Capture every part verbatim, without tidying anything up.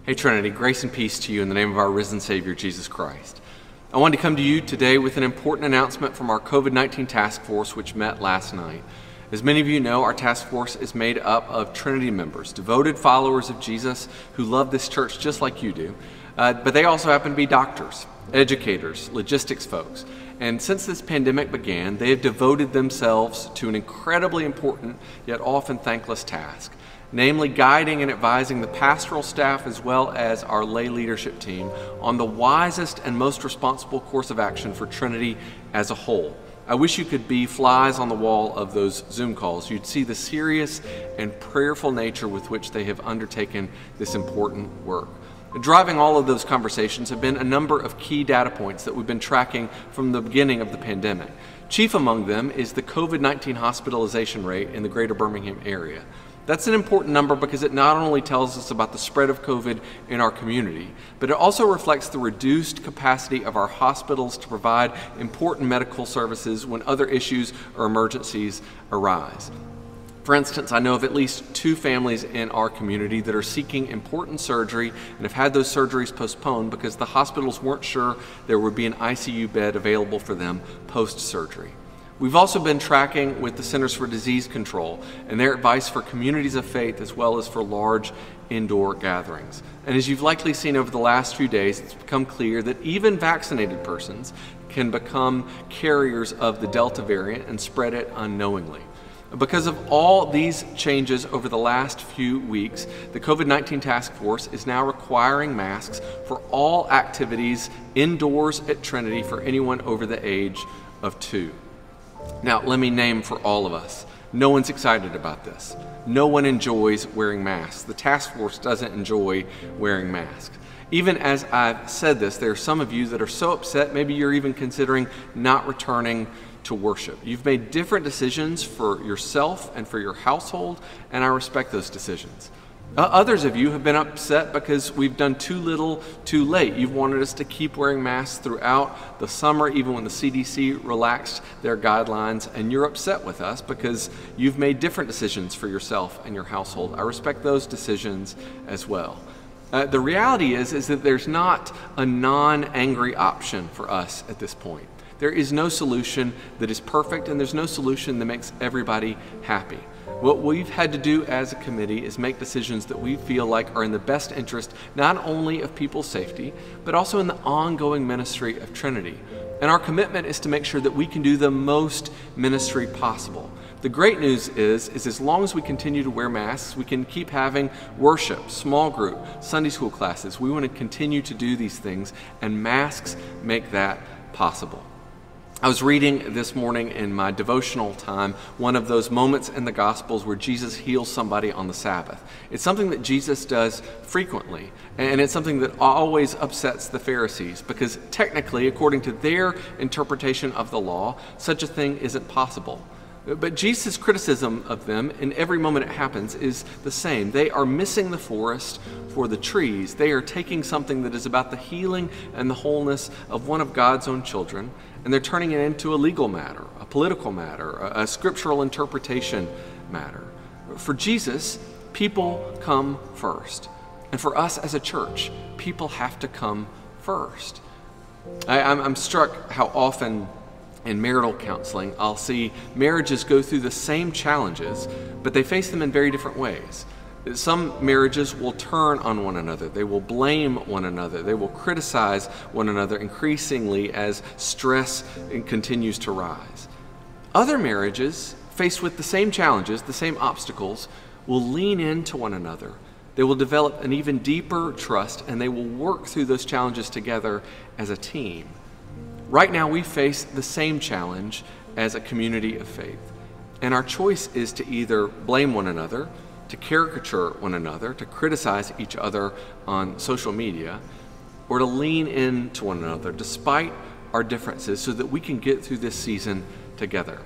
Hey Trinity, grace and peace to you in the name of our risen Savior, Jesus Christ. I wanted to come to you today with an important announcement from our COVID nineteen task force, which met last night. As many of you know, our task force is made up of Trinity members, devoted followers of Jesus who love this church just like you do. Uh, but they also happen to be doctors, educators, logistics folks. And since this pandemic began, they have devoted themselves to an incredibly important yet often thankless task, namely guiding and advising the pastoral staff as well as our lay leadership team on the wisest and most responsible course of action for Trinity as a whole. I wish you could be flies on the wall of those Zoom calls. You'd see the serious and prayerful nature with which they have undertaken this important work. Driving all of those conversations have been a number of key data points that we've been tracking from the beginning of the pandemic. Chief among them is the COVID nineteen hospitalization rate in the greater Birmingham area. That's an important number because it not only tells us about the spread of COVID in our community, but it also reflects the reduced capacity of our hospitals to provide important medical services when other issues or emergencies arise. For instance, I know of at least two families in our community that are seeking important surgery and have had those surgeries postponed because the hospitals weren't sure there would be an I C U bed available for them post-surgery. We've also been tracking with the Centers for Disease Control and their advice for communities of faith as well as for large indoor gatherings. And as you've likely seen over the last few days, it's become clear that even vaccinated persons can become carriers of the Delta variant and spread it unknowingly. Because of all these changes over the last few weeks, the COVID nineteen task force is now requiring masks for all activities indoors at Trinity for anyone over the age of two. Now, let me name for all of us. No one's excited about this. No one enjoys wearing masks. The task force doesn't enjoy wearing masks. Even as I've said this, there are some of you that are so upset, maybe you're even considering not returning to worship. You've made different decisions for yourself and for your household, and I respect those decisions. Uh, others of you have been upset because we've done too little too late. You've wanted us to keep wearing masks throughout the summer, even when the C D C relaxed their guidelines, and you're upset with us because you've made different decisions for yourself and your household. I respect those decisions as well. Uh, the reality is, is that there's not a non-angry option for us at this point. There is no solution that is perfect, and there's no solution that makes everybody happy. What we've had to do as a committee is make decisions that we feel like are in the best interest not only of people's safety, but also in the ongoing ministry of Trinity. And our commitment is to make sure that we can do the most ministry possible. The great news is, is as long as we continue to wear masks, we can keep having worship, small group, Sunday school classes. We want to continue to do these things, and masks make that possible. I was reading this morning in my devotional time one of those moments in the Gospels where Jesus heals somebody on the Sabbath. It's something that Jesus does frequently, and it's something that always upsets the Pharisees because technically, according to their interpretation of the law, such a thing isn't possible. But Jesus' criticism of them in every moment it happens is the same. They are missing the forest for the trees. They are taking something that is about the healing and the wholeness of one of God's own children, and they're turning it into a legal matter, a political matter, a, a scriptural interpretation matter. For Jesus, people come first. And for us as a church, people have to come first. I, I'm, I'm struck how often in marital counseling, I'll see marriages go through the same challenges, but they face them in very different ways. Some marriages will turn on one another. They will blame one another. They will criticize one another increasingly as stress continues to rise. Other marriages, faced with the same challenges, the same obstacles, will lean into one another. They will develop an even deeper trust, and they will work through those challenges together as a team. Right now, we face the same challenge as a community of faith. And our choice is to either blame one another, to caricature one another, to criticize each other on social media, or to lean into one another despite our differences so that we can get through this season together.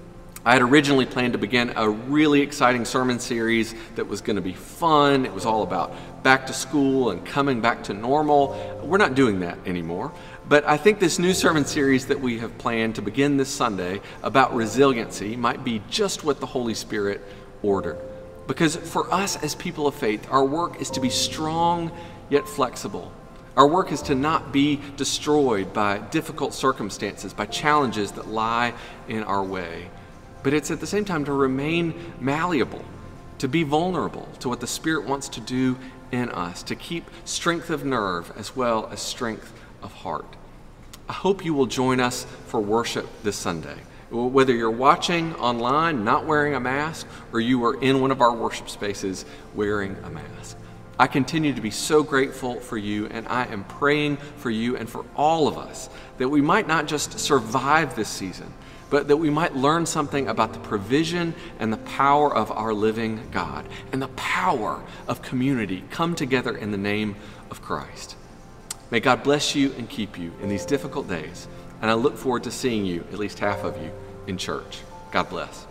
I had originally planned to begin a really exciting sermon series that was going to be fun. It was all about back to school and coming back to normal. We're not doing that anymore. But I think this new sermon series that we have planned to begin this Sunday about resiliency might be just what the Holy Spirit ordered. Because for us as people of faith, our work is to be strong yet flexible. Our work is to not be destroyed by difficult circumstances, by challenges that lie in our way. But it's at the same time to remain malleable, to be vulnerable to what the Spirit wants to do in us, to keep strength of nerve as well as strength of heart. I hope you will join us for worship this Sunday. Whether you're watching online not wearing a mask, or you are in one of our worship spaces wearing a mask. I continue to be so grateful for you, and I am praying for you and for all of us that we might not just survive this season, but that we might learn something about the provision and the power of our living God and the power of community come together in the name of Christ. May God bless you and keep you in these difficult days, and I look forward to seeing you, at least half of you, in church. God bless.